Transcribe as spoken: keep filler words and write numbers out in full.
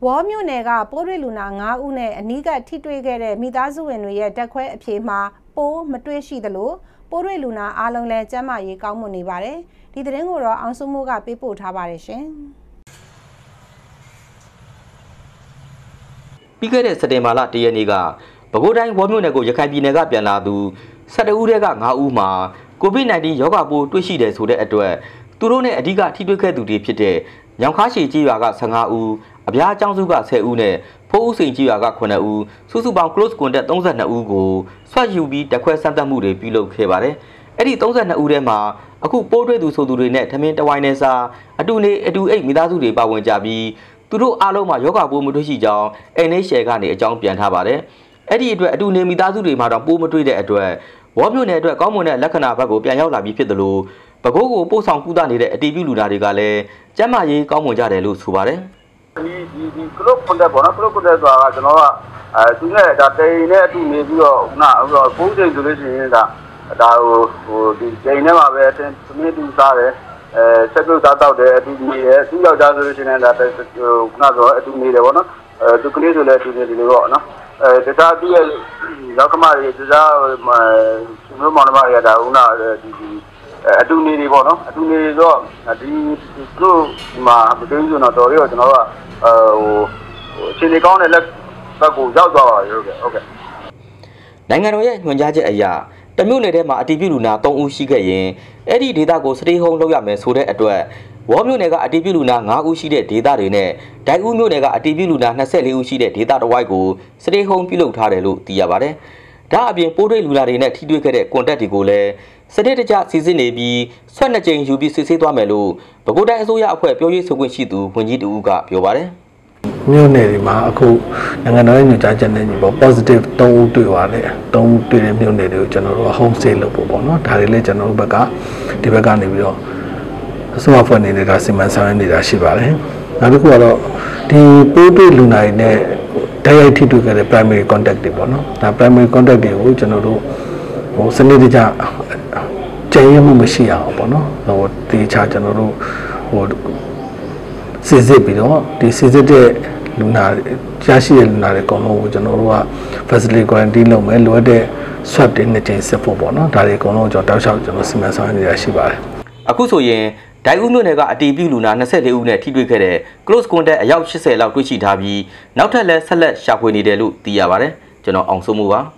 ဝေါ်မြို့နယ်ကပိုးတွေ့လူနာ၅ဦးနဲ့အနီးကပ်ထိတွေ့ခဲ့တဲ့မိသားစုဝင်တွေရဲ့တက်ခွဲအဖြေမှာပိုးမတွေ့ရှိသလိုပိုးတွေ့လူနာအားလုံးလည်းကျန်းမာရေးကောင်းမွန်နေပါတယ်။ဒီသတင်းကိုတော့အောင်စုမိုးကပေးပို့ထားပါတယ်ရှင်။ပြီးခဲ့တဲ့စက်တင်ဘာလတရက်နေ့ကပဲခူးတိုင်းဝေါ်မြို့နယ်ကိုရခိုင်ပြည်နယ်ကပြန်လာသူ၁၁ဦးထဲက၅ဦးမှာကိုဗစ် ၁၉ ရောဂါပိုးတွေ့ရှိတယ်ဆိုတဲ့အတွက်သူတို့နဲ့အဓိကထိတွေ့ခဲ့သူတွေဖြစ်တဲ့ညောင်ခါရှည်ကြီးရွာက၁၅ဦးအပြားအကြောင်းစုက၁၀ဦးနဲ့ဖိုးဦးစိန်ကြီးရွာက9ဦးစုစုပေါင်း close contact ၃၂ဦးကိုဆွတ်ယူပြီးတက်ခွဲစမ်းသပ်မှုတွေပြုလုပ်ခဲ့ပါတယ်။အဲ့ဒီ၃၂ဦးထဲမှာအခုပိုးတွေ့သူဆိုသူတွေနဲ့ထမင်းတဝိုင်းနဲ့စာအတူနေအတူအိတ်မိသားစုတွေပါဝင်ကြပြီးသူတို့အားလုံးမှာယောဂပိုးမတွေ့ရှိကြောင်း အန် အိတ်ချ် ကနေအကြောင်းပြန်ထားပါတယ်။အဲ့ဒီအတွက်အတူနေမိသားစုတွေမှာတော့ပိုးမတွေ့တဲ့အတွက်ဝေါ်မြို့နယ်အတွက်ကောင်းမွန်တဲ့လက္ခဏာဘက်ကိုပြန်ရောက်လာပြီးဖြစ်သလိုပဲခူးကိုပို့ဆောင်ကုသနေတဲ့အတီးပြုလူနာတွေကလည်းကျန်းမာရေးကောင်းမွန်ကြတယ်လို့ဆိုပါတယ်။ဒီဒီဒီကလုတ်ကွန်တက်ပေါ့နော်ကလုတ်ကွန်တက်ဆိုတာကကျွန်တော်ကအဲသူနဲ့ဒါတိန်နဲ့အတူနေပြီးတော့ခုနဟိုပိုးချိန်ဆိုလို့ရှိရင်ဒါဒါဟိုဟိုဒီတိန်နဲ့မှာပဲအတင်းသမီးတူစားတယ်အဲဆက်ပြုတ်စားတော့တယ်အတူနေတယ်သူ့ယောက်ျားဆိုလို့ရှိရင်ဒါဟိုခုနဆိုအတူနေတယ်ပေါ့နော်အဲသူကလေးဆိုလည်းအတူနေတယ်လို့ပေါ့နော်အဲတခြားသူ့ရဲ့ရောက်ကမတွေတခြားဟိုမျိုးမောင်နှမတွေကဒါခုနဒီဒီအတူနေတွေပေါ့နော်အတူနေတော့ဒီတို့ဒီမှာမသိဘူးဆိုတော့တော်ရောကျွန်တော်ကဟိုအချိန်ကောင်းတဲ့လက်ဘက်ကိုရောက်သွားပါပြီဟုတ်ကဲ့ဟုတ်ကဲ့နိုင်ငံတော်ရဲ့ညွှန်ကြားချက်အရတမျိုးနယ်ထဲမှာအတီးပြုလူနာ၃ဦးရှိခဲ့ရင်အဲ့ဒီဒေသကိုစတေးဟုံးလုပ်ရမယ်ဆိုတဲ့အတွက်ဝေါ်မြို့နယ်ကအတီးပြုလူနာ၅ဦးရှိတဲ့ဒေသတွေနဲ့ဒိုက်ဦးမြို့နယ်ကအတီးပြုလူနာ၂၄ဦးရှိတဲ့ဒေသတစ်ဝိုက်ကိုစတေးဟုံးပြုလုပ်ထားတယ်လို့သိရပါတယ်။ဒါအပြင်ပိုးတွေ့လူနာတွေနဲ့ထိတွေ့ခဲ့တဲ့ကွန်တက်တွေကိုလည်းစနစ်တကျစီစစ်နေပြီးဆွတ်နှစ်ကြိမ်ယူပြီးစစ်ဆေးသွားမယ်လို့ပဲခူးတိုင်းအစိုးရအဖွဲ့ပြောရေးဆိုခွင့်ရှိသူဝန်ကြီးတူကပြောပါတယ်။မြို့နယ်တွေမှာအခုနိုင်ငံတော်ရဲ့ညွှန်ကြားချက်နဲ့ညီပေါ့ positive ၃ဦးတွေ့ပါတယ်။၃ဦးတွေ့တဲ့မြို့နယ်တွေကိုကျွန်တော်တို့ home stay လုပ်ဖို့ပေါ့နော်။ဒါတွေလည်းကျွန်တော်တို့ဘက်ကဒီဘက်ကနေပြီးတော့အစိုးရဖွဲ့နေနေတာစီမံဆောင်ရွက်နေတာရှိပါတယ်။နောက်တစ်ခုကတော့ဒီပိုးတွေ့လူနာတွေနဲ့တိုက်ရိုက်ထိတွေ့ခဲ့တဲ့ primary contact တွေပေါ့နော်။ဒါ primary contact တွေကိုကျွန်တော်တို့ဟိုစနစ်တကျကျရင်မှုမရှိအောင်ပေါ့နော်ဟိုတေချာကျွန်တော်တို့ဟိုစစ်စစ်ပြီးတော့ဒီစစ်စစ်တဲ့လူနာရရှိတဲ့လူနာတွေအကုန်လုံးကိုကျွန်တော်တို့က facility quarantine လုပ်မယ်လိုအပ်တဲ့ swab တွေနှစ်ကြိမ်စစ်ဖို့ပေါ့နော်ဒါတွေအကုန်လုံးကျွန်တော်တောက်လျှောက်ကျွန်တော်စီမံဆောင်ရွက်နေတာရှိပါတယ်အခုဆိုရင်ဒိုင်ဦးမြို့နယ်ကအတီးပြုလူနာ၂၄ဦးနဲ့ထိတွေ့ခဲ့တဲ့ close contact အယောက်၈၀လောက်တွေ့ရှိထားပြီးနောက်ထပ်လည်းဆက်လက်ရှာဖွေနေတယ်လို့သိရပါတယ်ကျွန်တော်အောင်စိုးမိုးပါ